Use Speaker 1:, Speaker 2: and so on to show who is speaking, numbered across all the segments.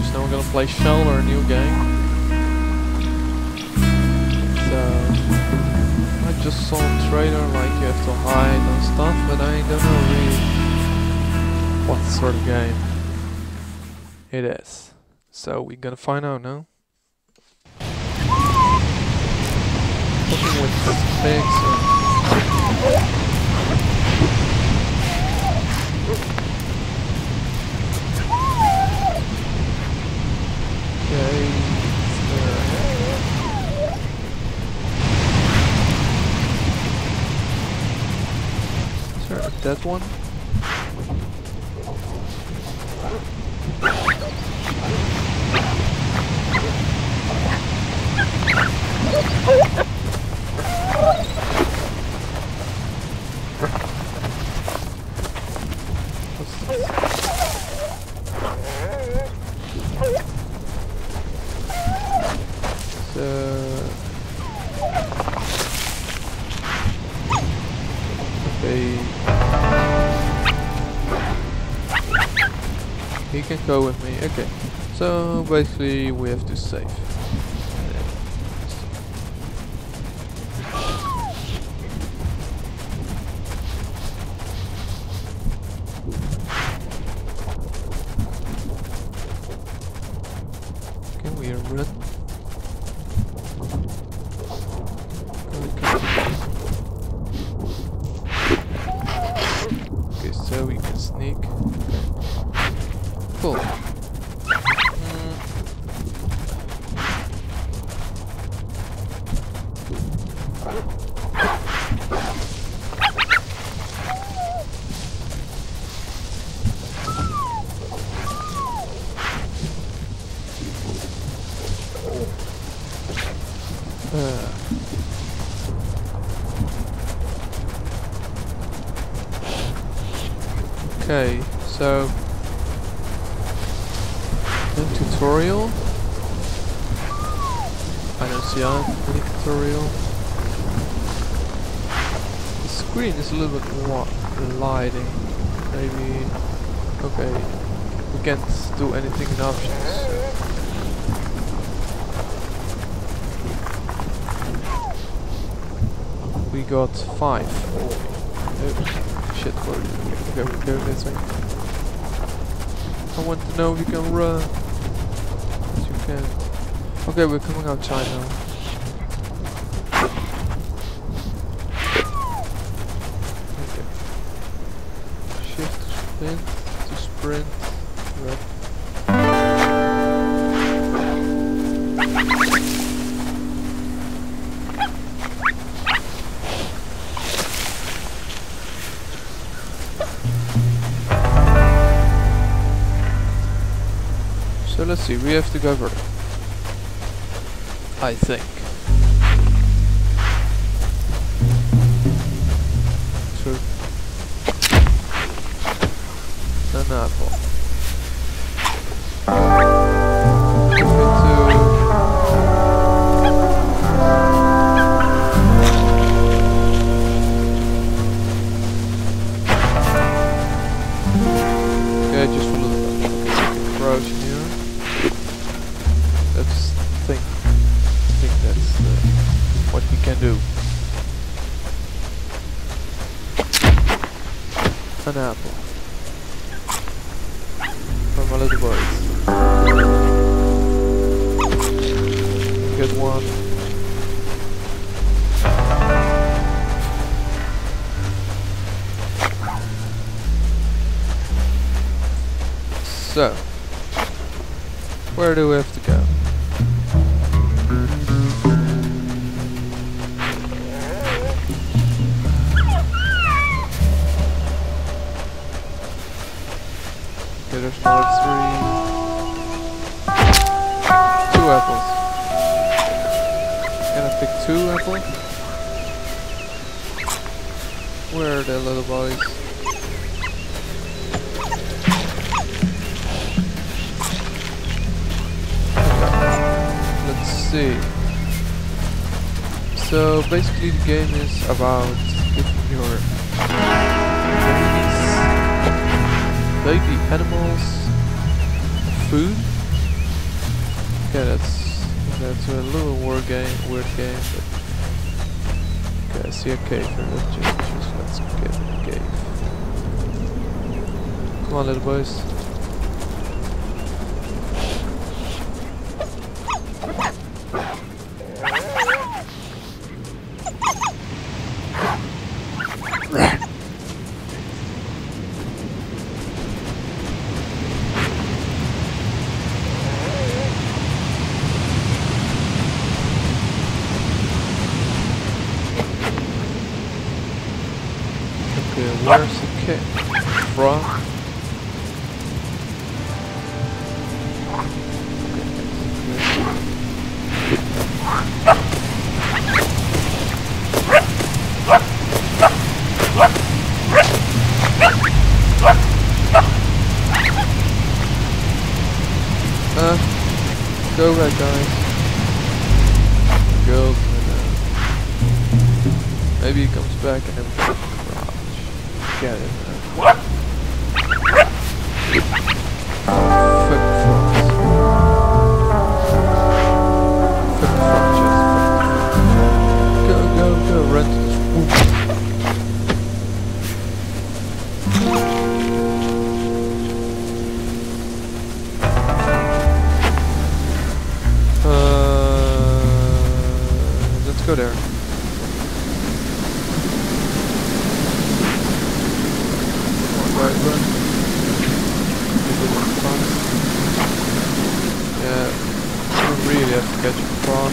Speaker 1: So now we're gonna play Shell or a new game. So I just saw a trailer like you have to hide and stuff, but I don't know really what sort of game it is. So we're gonna find out now. Something with pigs or okay, is there a dead one? He can go with me, okay. So basically we have to save. Can we run? Okay, so we can sneak. Cool. Okay, so tutorial. I don't see any tutorial. The screen is a little bit more lighting. Maybe. Okay, we can't do anything in options. We got 5. Oh, shit, okay, we go this way. I want to know if you can run. Yes, you can. Okay, we're coming outside now. Okay. Shift to sprint. Right. So let's see, we have to go vertical, I think. So, an apple. Okay, just follow the button. Okay, we can crouch in here. I think that's what we can do. An apple for my little boys. Get one. So, where do we have to go? Okay, there's another 3. 2 apples. Can I pick 2 apples? Where are the little boys? Let's see. So basically the game is about giving your baby animals food Okay, that's a little weird game, but okay, I see a cave here. Let's get a cave. Come on, little boys. Where's the cave from? Go back, guys. Go. Maybe he comes back and then we can crouch. Get it, man. Fuck frogs. Fuck frogs, just go, run to the spook. Let's go there. Right, run. Yeah, I don't really have to catch a frog.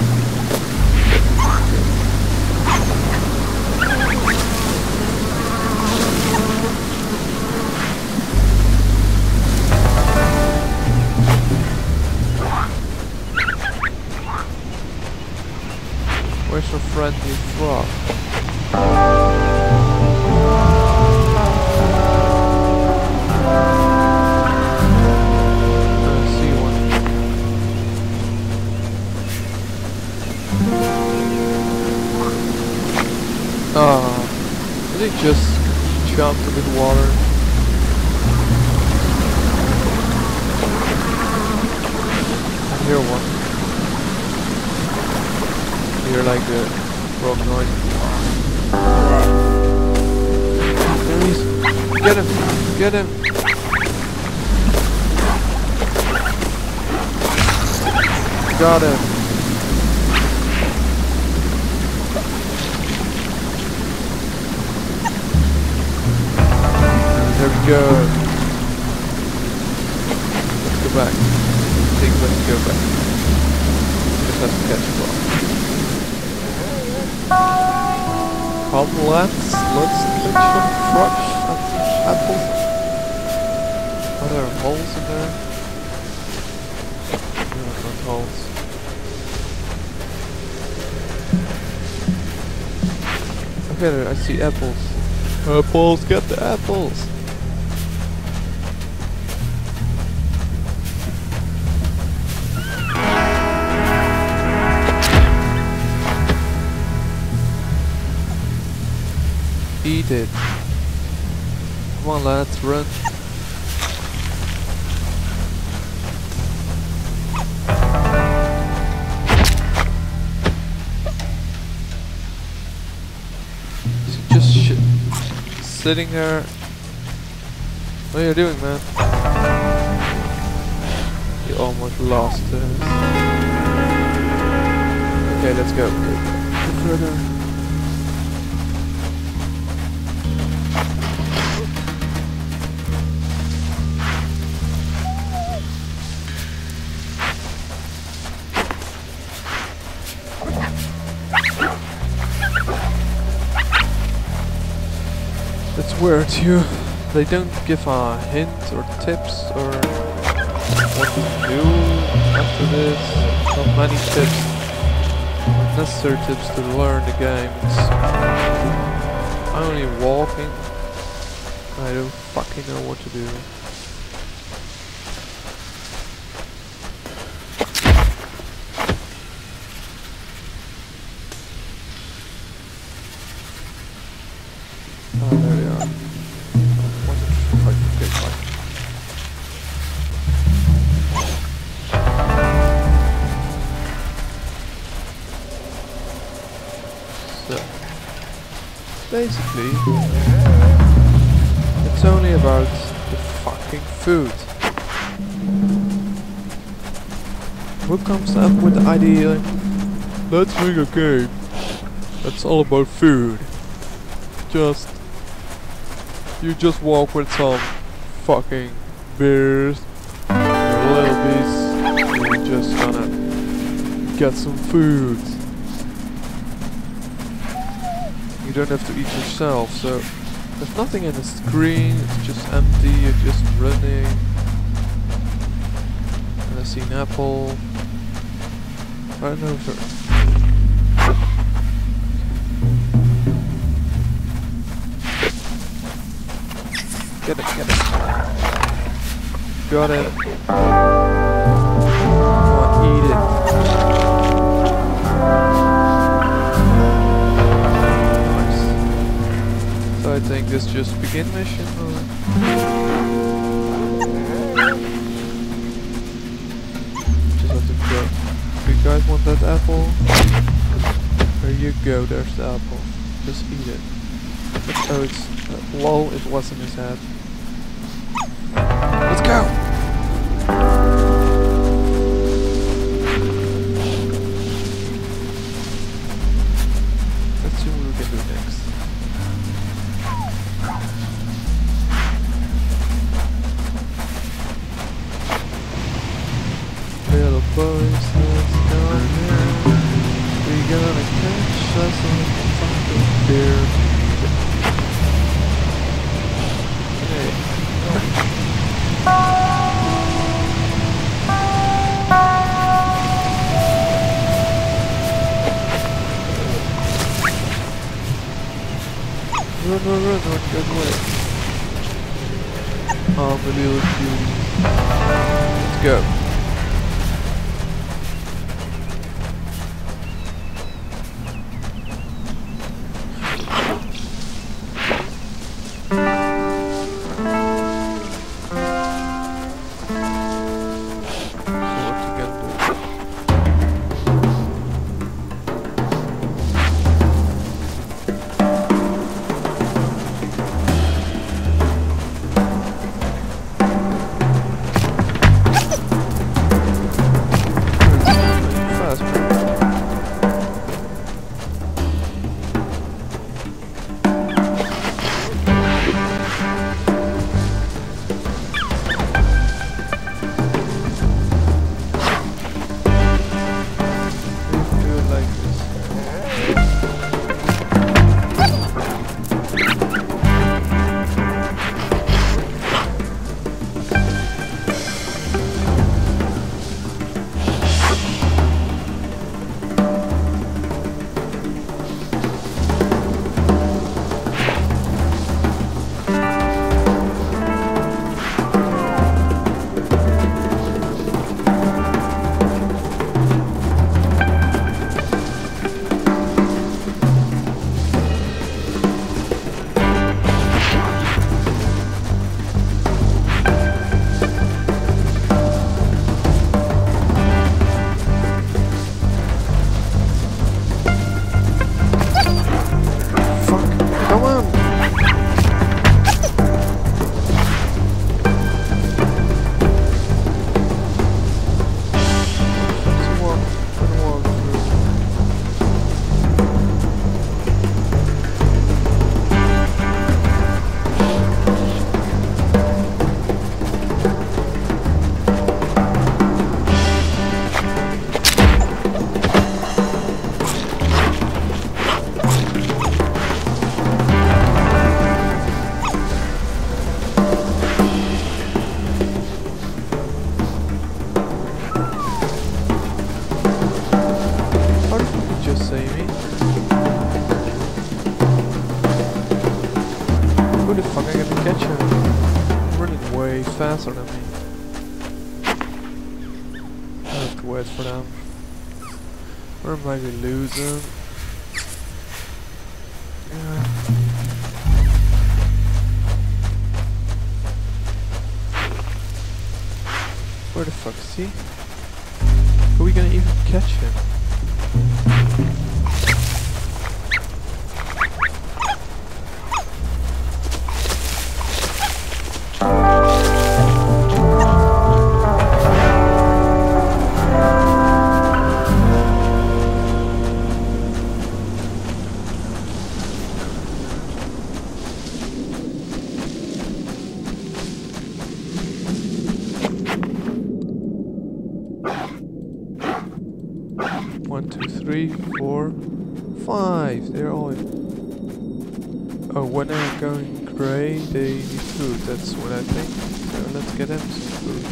Speaker 1: Where's your friendly frog? Did he just jump into the water? I hear one. I hear like a frog noise. There he is. Get him! Get him! Got him! There we go. Let's go back. I think let's go back. Just have to catch a frog. Come, let's catch some frogs and apples. Are there holes in there? No, not holes. Okay, there, I see apples. Apples, get the apples! Eat it. Come on, lads, run. Is he just sitting there? What are you doing, man? You almost lost this. Okay, let's go. Go further. It's weird, they don't give a hint or tips or what to do after this. Not many tips, necessary tips to learn the game. I'm only walking. I don't fucking know what to do. Oh, there we are. What a fucking good fight. basically, it's only about the fucking food. Who comes up with the idea, let's make a game that's all about food? You just walk with some fucking beers, a little piece, and you're just gonna get some food. You don't have to eat yourself, so there's nothing in the screen, it's just empty, you're just running. And I see an apple. I don't know if there... Get it. Got it. Oh, eat it. Nice. So I think this just begin mission or... Just have to go. Do you guys want that apple? There you go, there's the apple. Just eat it. Oh, it's... lol, it was in his head. Let's go! Let's see what we can do next. Little boys, let's go here. We gotta catch us on the fucking beer. Run, don't get away. Oh, the little cutie. Let's go. Who the fuck I gonna catch him? Running way faster than me. I have to wait for them. Or might we lose them? Yeah. Where the fuck is he? Are we gonna even catch him? 1, 2, 3, 4, 5. They're all in. Oh, when they're going grey, they need food. That's what I think. So let's get them some food.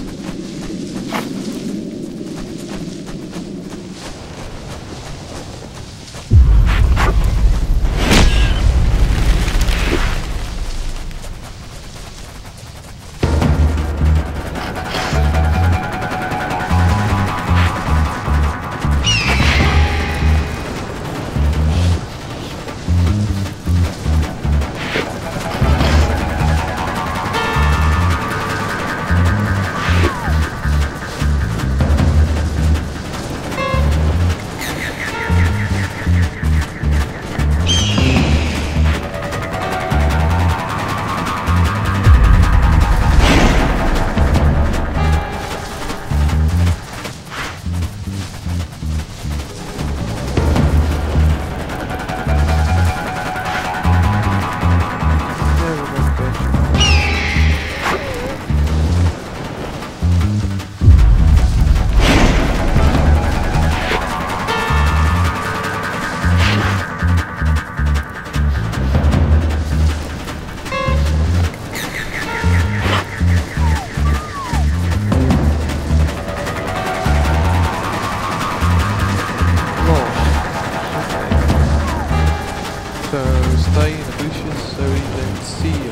Speaker 1: Stay in the bushes so he don't see you.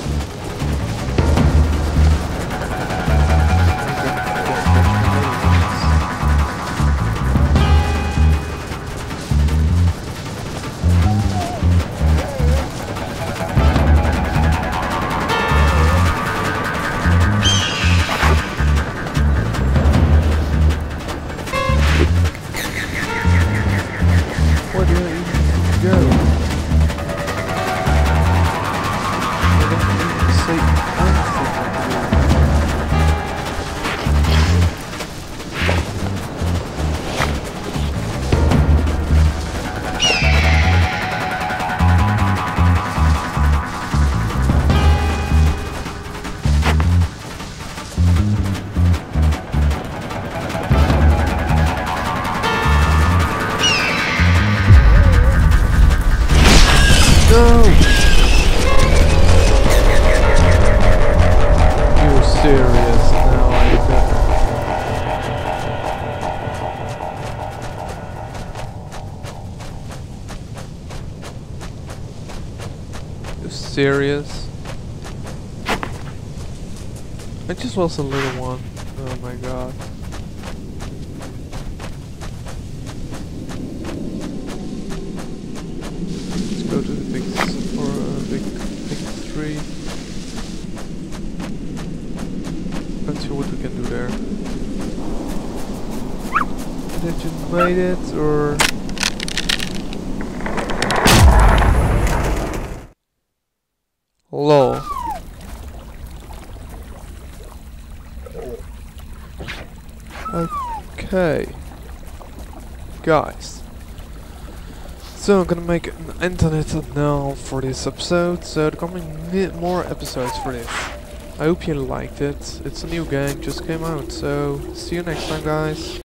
Speaker 1: Where do you even go? Serious now, I bet. You serious? I just was a little one. Oh my god. Let's go to the big tree. Let's see what we can do there. Did you made it or? Lol. Okay. Guys. So I'm gonna make an internet now for this episode. So there coming more episodes for this. I hope you liked it. It's a new game, just came out, so see you next time, guys.